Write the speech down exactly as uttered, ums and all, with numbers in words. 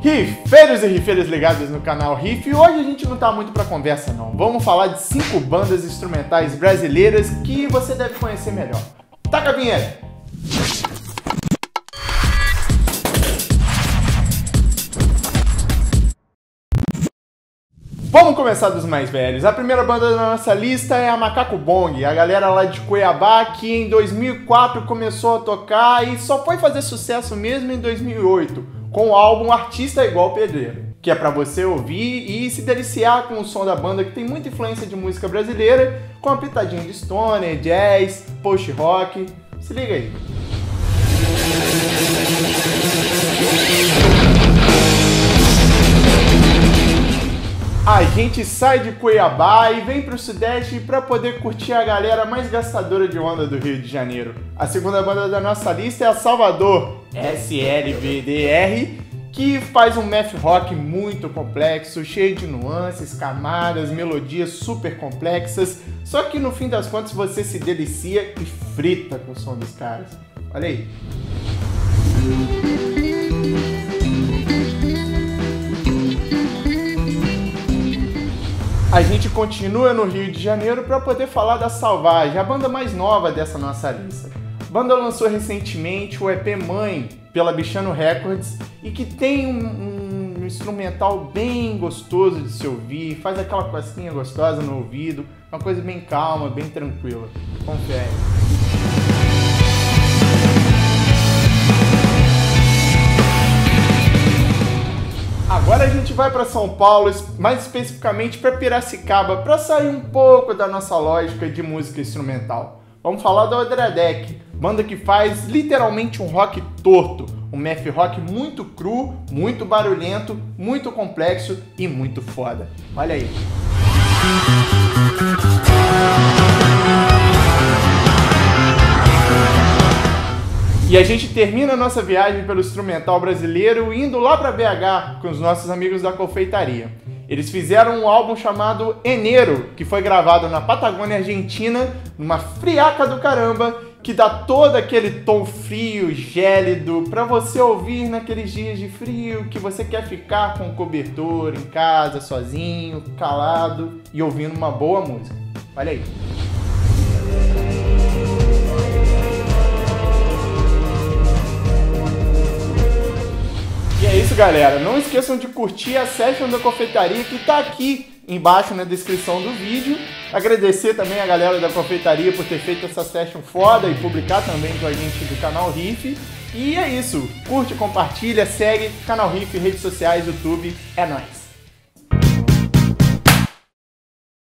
Rifeiros e rifeiras ligados no canal Riff, e hoje a gente não tá muito pra conversa não. Vamos falar de cinco bandas instrumentais brasileiras que você deve conhecer melhor. Taca a vinheta! Vamos começar dos mais velhos. A primeira banda da nossa lista é a Macaco Bong, a galera lá de Cuiabá que em dois mil e quatro começou a tocar e só foi fazer sucesso mesmo em dois mil e oito, com o álbum Artista Igual Pedreiro, que é pra você ouvir e se deliciar com o som da banda, que tem muita influência de música brasileira, com uma pitadinha de stoner, jazz, post-rock. Se liga aí. A gente sai de Cuiabá e vem pro Sudeste para poder curtir a galera mais gastadora de onda do Rio de Janeiro. A segunda banda da nossa lista é a Salvador, S L B D R, que faz um math rock muito complexo, cheio de nuances, camadas, melodias super complexas, só que no fim das contas você se delicia e frita com o som dos caras. Olha aí. A gente continua no Rio de Janeiro para poder falar da Salvagem, a banda mais nova dessa nossa lista. A banda lançou recentemente o E P Mãe pela Bichano Records e que tem um, um instrumental bem gostoso de se ouvir, faz aquela cosquinha gostosa no ouvido, uma coisa bem calma, bem tranquila. Confere. Agora a gente vai para São Paulo, mais especificamente para Piracicaba, para sair um pouco da nossa lógica de música instrumental. Vamos falar da Odradek, banda que faz literalmente um rock torto, um math rock muito cru, muito barulhento, muito complexo e muito foda. Olha aí. E a gente termina a nossa viagem pelo instrumental brasileiro indo lá para B H com os nossos amigos da Confeitaria. Eles fizeram um álbum chamado Enero, que foi gravado na Patagônia Argentina, numa friaca do caramba, que dá todo aquele tom frio, gélido, para você ouvir naqueles dias de frio que você quer ficar com um cobertor em casa, sozinho, calado e ouvindo uma boa música. Olha aí. E é isso, galera. Não esqueçam de curtir a session da Confeitaria que tá aqui embaixo na descrição do vídeo. Agradecer também a galera da Confeitaria por ter feito essa session foda e publicar também com a gente do canal Riff. E é isso. Curte, compartilha, segue canal Riff, redes sociais, YouTube. É nóis.